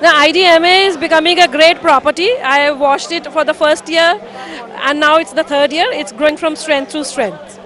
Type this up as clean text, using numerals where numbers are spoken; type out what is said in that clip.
The IDMA is becoming a great property. I have watched it for the first year and now it's the third year. It's growing from strength to strength.